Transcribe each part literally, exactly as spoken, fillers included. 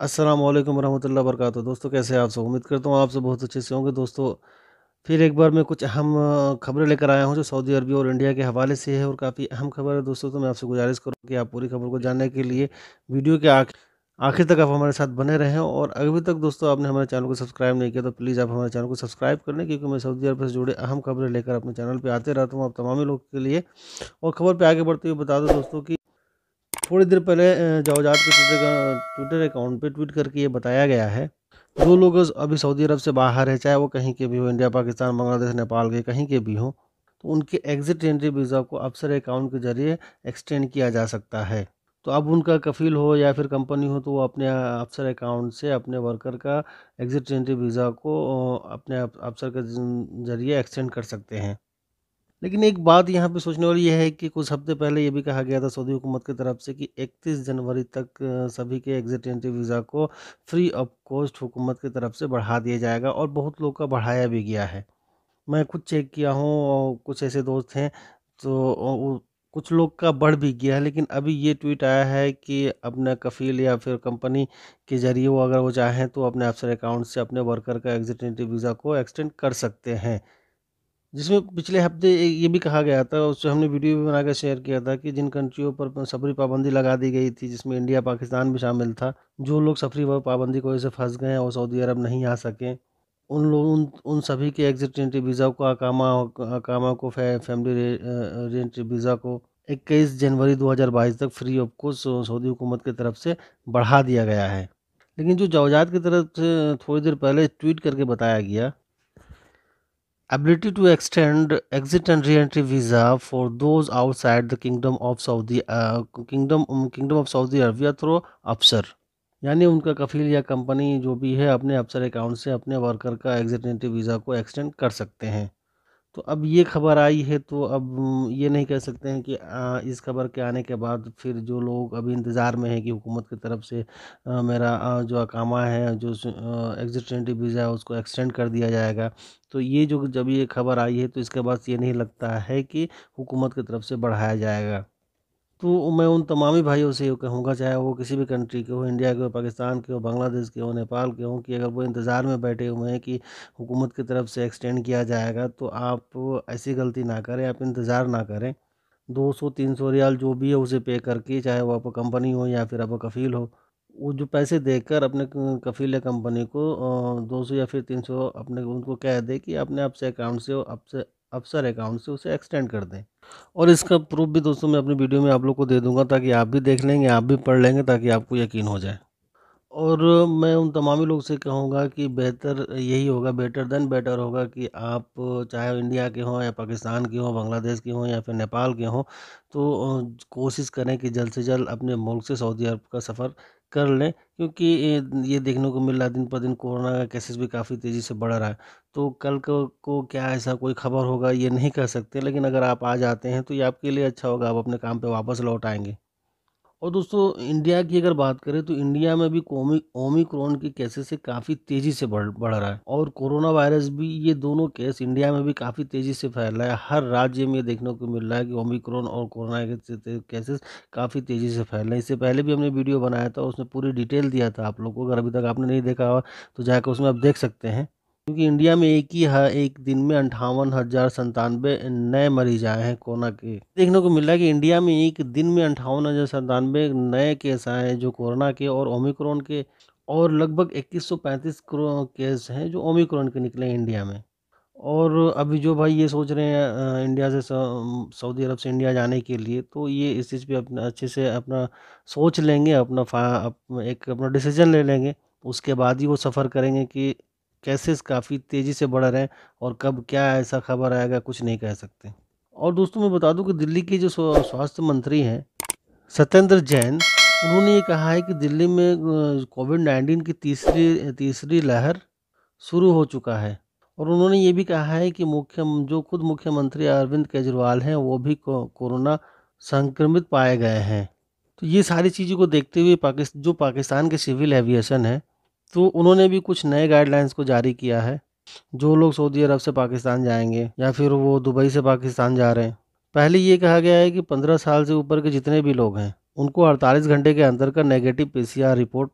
अस्सलाम वालेकुम रहमतुल्लाहि व बरकातहू। दोस्तों कैसे हैं आप सब? उम्मीद करता हूँ आप सब बहुत अच्छे से होंगे। दोस्तों फिर एक बार मैं कुछ अहम अ, खबरें लेकर आया हूँ जो सऊदी अरब और इंडिया के हवाले से है और काफ़ी अहम खबर है दोस्तों। तो मैं आपसे गुजारिश करूँ कि आप पूरी खबर को जानने के लिए वीडियो के आख आखिर तक आप हमारे साथ बने रहें। और अभी तक दोस्तों आपने हमारे चैनल को सब्सक्राइब नहीं किया तो प्लीज़ आप हमारे चैनल को सब्सक्राइब कर लें, क्योंकि मैं सऊदी अरब से जुड़े अहम खबरें लेकर अपने चैनल पर आते रहता हूँ आप तमाम लोगों के लिए। और खबर पर आगे बढ़ते हुए बता दूँ दोस्तों कि थोड़ी देर पहले अ, जवजात के ट्विटर का ट्विटर अकाउंट पे ट्वीट करके ये बताया गया है, जो लोग अस- अभी सऊदी अरब से बाहर है, चाहे वो कहीं के भी हो, इंडिया, पाकिस्तान, बांग्लादेश, नेपाल के कहीं के भी हो, तो उनके एग्जिट एंट्री वीज़ा को अफसर अकाउंट के जरिए एक्सटेंड किया जा सकता है। तो अब उनका कफील हो या फिर कंपनी हो, तो वो अपने अ, अफसर अकाउंट से अपने वर्कर का एग्जिट एंट्री वीज़ा को अ, अपने अफ- अफसर के जन- जरिए एक्सटेंड कर सकते हैं। लेकिन एक बात यहाँ पे सोचने वाली ये है कि कुछ हफ्ते पहले ये भी कहा गया था सऊदी हुकूमत की तरफ से कि इकतीस जनवरी तक अ, सभी के एग्जिट एंट्री वीज़ा को फ्री ऑफ कॉस्ट हुकूमत की तरफ से बढ़ा दिया जाएगा, और बहुत लोग का बढ़ाया भी गया है। मैं खुद चेक किया हूँ और कुछ ऐसे दोस्त हैं, तो अ, वो कुछ लोग का बढ़ भी गया है। लेकिन अभी ये ट्वीट आया है कि अपना कफील या फिर कंपनी के जरिए वो अगर वो चाहें तो अपने अफसर अकाउंट से अपने वर्कर का एग्जिट एंट्री वीज़ा को एक्सटेंड कर सकते हैं। जिसमें पिछले हफ्ते ए ये भी कहा गया था, उससे हमने वीडियो भी बनाकर शेयर किया था कि जिन कंट्रियों पर प सफरी पाबंदी लगा दी गई थी, जिसमें इंडिया, पाकिस्तान भी शामिल था। जो लोग सफरी व पाबंदी की वजह से फँस गए हैं और सऊदी अरब नहीं आ सके, उन लोग उन उन सभी के एग्ज़िट एंट्री वीज़ा को अकामा अकामा को फै फैमिली रे अ, री-एंट्री वीज़ा को इक्कीस जनवरी दो हज़ार बाईस तक फ्री ऑफ कॉस्ट सौ सऊदी हुकूमत की तरफ से बढ़ा दिया गया है। लेकिन जो जवजात की तरफ से थोड़ी देर पहले ट्वीट करके बताया गया, ability to extend exit and re-entry visa for those outside the kingdom of Saudi uh, kingdom um, kingdom of Saudi Arabia through अफसर, यानी उनका कफील या कंपनी जो भी है अपने अफसर अकाउंट से अपने वर्कर का एग्जिट एंट्री वीज़ा को एक्सटेंड कर सकते हैं। तो अब ये खबर आई है, तो अब ये नहीं कह सकते हैं कि आ, इस खबर के आने के बाद फिर जो लोग अभी इंतज़ार में हैं कि हुकूमत की तरफ से आ, मेरा आ, जो अकामा है, जो एग्जिट एंट्री वीज़ा है, उसको एक्सटेंड कर दिया जाएगा। तो ये जो जब ये खबर आई है, तो इसके बाद ये नहीं लगता है कि हुकूमत की तरफ से बढ़ाया जाएगा। तो मैं उन तमामी भाइयों से ये कहूँगा, चाहे वो किसी भी कंट्री के हो, इंडिया के हो, पाकिस्तान के हो, बांग्लादेश के हो, नेपाल के हो, कि अगर वो इंतज़ार में बैठे हुए हैं कि हुकूमत की तरफ से एक्सटेंड किया जाएगा, तो आप ऐसी गलती ना करें, आप इंतज़ार ना करें। दो सौ तीन सौ रियाल जो भी है उसे पे करके, चाहे वो आपका कंपनी हो या फिर आपका कफ़ील हो, वो जो पैसे देकर अपने क कफ़ील या कंपनी को अ, दो सौ या फिर तीन सौ अपने उनको कह दें कि अपने आपसे अकाउंट से आपसे अफसर अकाउंट से उसे एक्सटेंड कर दें। और इसका प्रूफ़ भी दोस्तों मैं अपनी वीडियो में आप लोग को दे दूँगा, ताकि आप भी देख लेंगे, आप भी पढ़ लेंगे, ताकि आपको यकीन हो जाए। और मैं उन तमामी लोग से कहूँगा कि बेहतर यही होगा, बेटर देन बेटर होगा कि आप चाहे इंडिया के हों या पाकिस्तान के हों, बांग्लादेश के हों या फिर नेपाल के हों, तो अ, कोशिश करें कि जल्द से जल्द अपने मुल्क से सऊदी अरब का सफ़र कर लें, क्योंकि ये ये देखने को मिल रहा है दिन पर दिन कोरोना का केसेस भी काफ़ी तेज़ी से बढ़ रहा है। तो कल को को क्या ऐसा कोई खबर होगा ये नहीं कह सकते, लेकिन अगर आप आ जाते हैं तो ये आपके लिए अच्छा होगा, आप अपने काम पे वापस लौट आएँगे। और दोस्तों इंडिया की अगर बात करें, तो इंडिया में भी कोमी ओमिक्रॉन के केसेस से काफ़ी तेज़ी से बढ़ बढ़ रहा है, और कोरोना वायरस भी, ये दोनों केस इंडिया में भी काफ़ी तेज़ी से फैल रहा है। हर राज्य में ये देखने को मिल रहा है कि ओमिक्रॉन और कोरोना के ते- ते- केसेस काफ़ी तेज़ी से फैल रहे हैं। इससे पहले भी हमने वीडियो बनाया था, उसमें पूरी डिटेल दिया था आप लोगों को। अगर अभी तक आपने नहीं देखा हो तो जाकर उसमें आप देख सकते हैं, क्योंकि इंडिया में एक ही ह एक दिन में अंठावन हज़ार संतानवे नए मरीज आए हैं कोरोना के। देखने को मिल रहा है कि इंडिया में एक दिन में अंठावन हज़ार संतानवे नए केस आए हैं जो कोरोना के और ओमिक्रॉन के, और लगभग इक्कीस सौ पैंतीस करो केस हैं जो ओमिक्रॉन के निकले हैं इंडिया में। और अभी जो भाई ये सोच रहे हैं अ, इंडिया से सौ सऊदी अरब से इंडिया जाने के लिए, तो ये इस चीज़ पे अपना अच्छे से अपना सोच लेंगे, अपना फ़ा अप एक अपना डिसीज़न ले लेंगे। उसके बाद ही वो सफ़र करेंगे, कि केसेस काफ़ी तेज़ी से बढ़ रहे हैं और कब क्या ऐसा खबर आएगा कुछ नहीं कह सकते। और दोस्तों मैं बता दूं कि दिल्ली के जो स्वा स्वास्थ्य मंत्री हैं, सत्येंद्र जैन, उन्होंने ये कहा है कि दिल्ली में अ, कोविड नाइन्टीन की तीसरी तीसरी लहर शुरू हो चुका है। और उन्होंने ये भी कहा है कि मुख्य जो खुद मुख्यमंत्री अरविंद केजरीवाल हैं, वो भी को कोरोना संक्रमित पाए गए हैं। तो ये सारी चीज़ों को देखते हुए पाकिस जो पाकिस्तान के सिविल एविएशन है, तो उन्होंने भी कुछ नए गाइडलाइंस को जारी किया है। जो लोग सऊदी अरब से पाकिस्तान जाएँगे या फिर वो दुबई से पाकिस्तान जा रहे हैं, पहले ये कहा गया है कि पंद्रह साल से ऊपर के जितने भी लोग हैं, उनको अड़तालीस घंटे के अंदर का नेगेटिव पीसीआर रिपोर्ट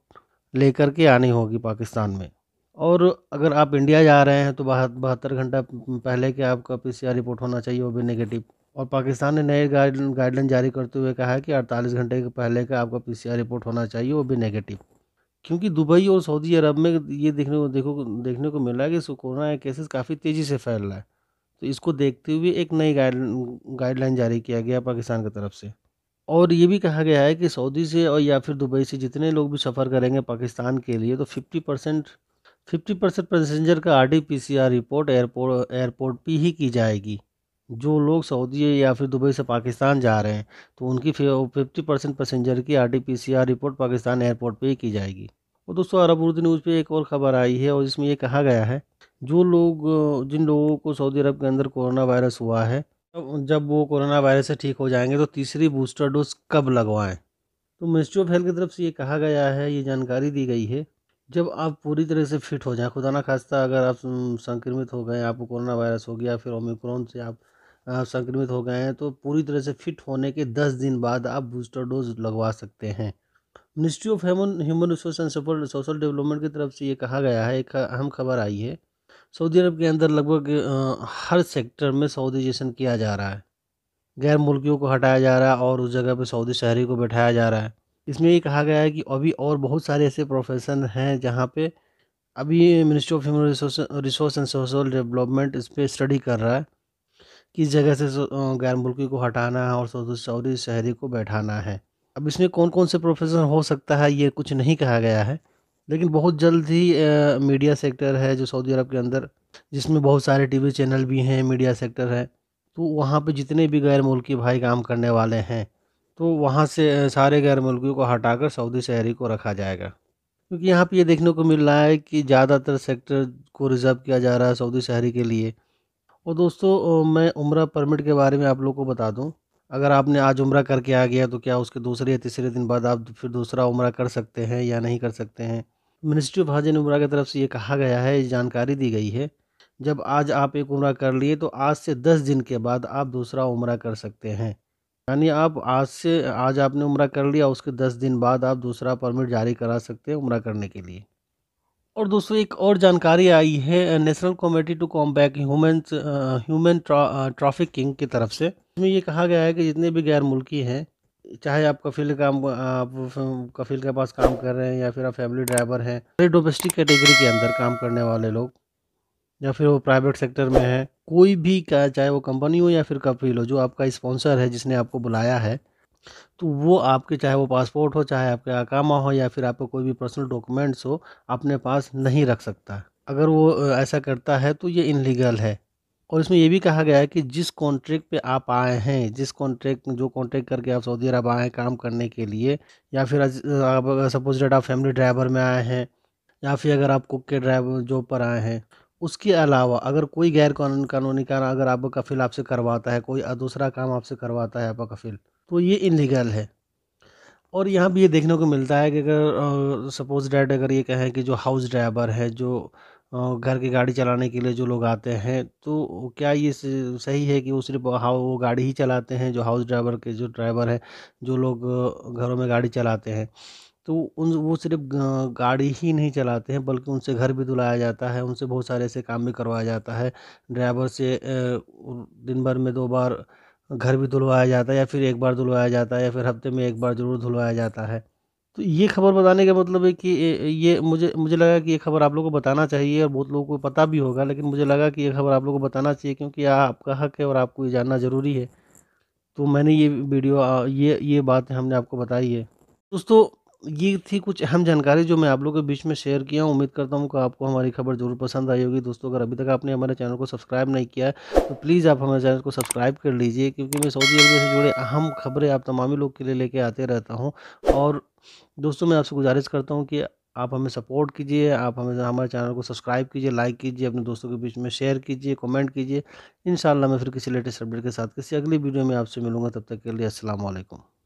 लेकर के आनी होगी पाकिस्तान में। और अगर आप इंडिया जा रहे हैं तो बहत बहत्तर घंटा पहले के आपका पीसीआर रिपोर्ट होना चाहिए, वो भी नेगेटिव। और पाकिस्तान ने नए गाइड गाइडलाइन जारी करते हुए कहा है कि अड़तालीस घंटे के पहले का आपका पीसीआर रिपोर्ट होना चाहिए, वो भी नेगेटिव। क्योंकि दुबई और सऊदी अरब में ये देखने को देखो देखने को मिल रहा है कि कोरोना केसेस काफ़ी तेज़ी से फैल रहा है। तो इसको देखते हुए एक नई गाइड गाइडलाइन जारी किया गया पाकिस्तान की तरफ से। और ये भी कहा गया है कि सऊदी से और या फिर दुबई से जितने लोग भी सफ़र करेंगे पाकिस्तान के लिए, तो fifty percent fifty percent passenger का आरटी-पीसीआर रिपोर्ट एयरपोर्ट एयरपोर्ट पे ही की जाएगी। जो लोग सऊदी या फिर दुबई से पाकिस्तान जा रहे हैं, तो उनकी फिफ्टी परसेंट पैसेंजर की आरटी-पीसीआर रिपोर्ट पाकिस्तान एयरपोर्ट पे ही की जाएगी। और दोस्तों, अरब उर्दू न्यूज़ पे एक और ख़बर आई है और इसमें ये कहा गया है, जो लोग जिन लोगों को सऊदी अरब के अंदर कोरोना वायरस हुआ है, जब जब वो कोरोना वायरस से ठीक हो जाएंगे तो तीसरी बूस्टर डोज कब लगवाएं। तो मिनिस्ट्री ऑफ हेल्थ की तरफ से ये कहा गया है, ये जानकारी दी गई है, जब आप पूरी तरह से फिट हो जाएं, खुदा ना खास्ता अगर आप सं- संक्रमित हो गए, आपको कोरोना वायरस हो गया, फिर ओमिक्रॉन से आप आ, संक्रमित हो गए हैं, तो पूरी तरह से फिट होने के दस दिन बाद आप बूस्टर डोज लगवा सकते हैं। Ministry of human human resource and social development की तरफ से ये कहा गया है, एक अहम खबर आई है। सऊदी अरब के अंदर लगभग अ, हर सेक्टर में सऊदीजेशन किया जा रहा है। गैर मुल्कियों को हटाया जा रहा है और उस जगह पे सऊदी शहरी को बैठाया जा रहा है। इसमें ये कहा गया है कि अभी और बहुत सारे ऐसे प्रोफेशन हैं जहाँ पे अभी ministry of human resource resource and social development इस पे स्टडी कर रहा है, किस जगह से सो- अ, गैर मुल्की को हटाना है और सऊदी सऊदी शहरी को बैठाना है। अब इसमें कौन कौन से प्रोफेशन हो सकता है ये कुछ नहीं कहा गया है, लेकिन बहुत जल्द ही अ, मीडिया सेक्टर है जो सऊदी अरब के अंदर, जिसमें बहुत सारे टीवी चैनल भी हैं, मीडिया सेक्टर है। तो वहाँ पे जितने भी गैर मुल्की भाई काम करने वाले हैं, तो वहाँ से अ, सारे गैर मुल्कियों को हटाकर सऊदी शहरी को रखा जाएगा। क्योंकि यहाँ पे ये देखने को मिल रहा है कि ज़्यादातर सेक्टर को रिज़र्व किया जा रहा है सऊदी शहरी के लिए। और दोस्तों, अ, मैं उम्रा परमिट के बारे में आप लोगों को बता दूं, अगर आपने आज उम्रा करके आ गया तो क्या उसके दूसरे या तीसरे दिन बाद आप फिर दूसरा उम्रा कर सकते हैं या नहीं कर सकते हैं। मिनिस्ट्री ऑफ हज एंड उम्रा की तरफ से ये कहा गया है, ये जानकारी दी गई है, जब आज आप एक उम्रा कर लिए तो आज से दस दिन के बाद आप दूसरा उम्रा कर सकते हैं। यानी आप आज से आज आपने उम्रा कर लिया, उसके दस दिन बाद आप दूसरा परमिट जारी करा सकते हैं उम्रा करने के लिए। और दोस्तों, एक और जानकारी आई है national committee to combat human human trafficking की तरफ से। इसमें ये कहा गया है कि जितने भी गैर मुल्की हैं, चाहे आप कफील काम आप फ- कफील के पास काम कर रहे हैं या फिर आप फैमिली ड्राइवर हैं, डोमेस्टिक कैटेगरी के अंदर काम करने वाले लोग, या फिर वो प्राइवेट सेक्टर में है, कोई भी का चाहे वो कंपनी हो या फिर कफील हो, जो आपका स्पॉन्सर है जिसने आपको बुलाया है, तो वो आपके चाहे वो पासपोर्ट हो, चाहे आपका अकामा हो या फिर आपको कोई भी पर्सनल डॉक्यूमेंट्स हो, अपने पास नहीं रख सकता। अगर वो अ, ऐसा करता है तो ये इनलीगल है। और इसमें ये भी कहा गया है कि जिस कॉन्ट्रैक्ट पे आप आए हैं, जिस कॉन्ट्रैक्ट जो कॉन्ट्रैक्ट करके आप सऊदी अरब आए हैं काम करने के लिए, या फिर अज- आप सपोज डेट आप फैमिली ड्राइवर में आए हैं, या फिर अगर आप कुक के ड्राइवर जॉब पर आए हैं, उसके अलावा अगर कोई गैर कानून कानूनी काम अगर आपका कफील आपसे करवाता है, कोई दूसरा काम आपसे करवाता है आपका कफील, तो ये इनलीगल है। और यहाँ भी ये देखने को मिलता है कि अगर सपोज डैट अगर ये कहें कि जो हाउस ड्राइवर है, जो अ, घर की गाड़ी चलाने के लिए जो लोग आते हैं, तो क्या ये स- सही है कि वो सिर्फ हाउ वो गाड़ी ही चलाते हैं, जो हाउस ड्राइवर के जो ड्राइवर है, जो लोग अ, घरों में गाड़ी चलाते हैं, तो उन वो सिर्फ ग- गाड़ी ही नहीं चलाते हैं, बल्कि उनसे घर भी धुलाया जाता है, उनसे बहुत सारे ऐसे काम भी करवाया जाता है। ड्राइवर से अ, दिन भर में दो बार घर भी धुलवाया जाता है, या फिर एक बार धुलवाया जाता है, या फिर हफ्ते में एक बार ज़रूर धुलवाया जाता है। तो ये खबर बताने का मतलब है कि ये ये मुझे मुझे लगा कि ये खबर आप लोगों को बताना चाहिए, और बहुत लोगों को पता भी होगा, लेकिन मुझे लगा कि ये खबर आप लोगों को बताना चाहिए, क्योंकि आपका हक है और आपको ये जानना ज़रूरी है। तो मैंने ये वीडियो अ, ये ये बात हमने आपको बताई है। दोस्तों, ये थी कुछ अहम जानकारी जो मैं आप लोगों के बीच में शेयर किया हूँ। उम्मीद करता हूँ कि आपको हमारी खबर ज़रूर पसंद आई होगी। दोस्तों, अगर अभी तक आपने हमारे चैनल को सब्सक्राइब नहीं किया है, तो प्लीज़ आप हमारे चैनल को सब्सक्राइब कर लीजिए, क्योंकि मैं सऊदी अरब से जुड़े अहम खबरें आप तमामी लोग के लिए लेके आते रहता हूँ। और दोस्तों, मैं आपसे गुजारिश करता हूँ कि आप हमें सपोर्ट कीजिए, आप हमें हमारे चैनल को सब्सक्राइब कीजिए, लाइक कीजिए, अपने दोस्तों के बीच में शेयर कीजिए, कमेंट कीजिए। इंशाल्लाह मैं फिर किसी लेटेस्ट अपडेट के साथ किसी अगली वीडियो में आपसे मिलूँगा। तब तक के लिए अस्सलाम वालेकुम।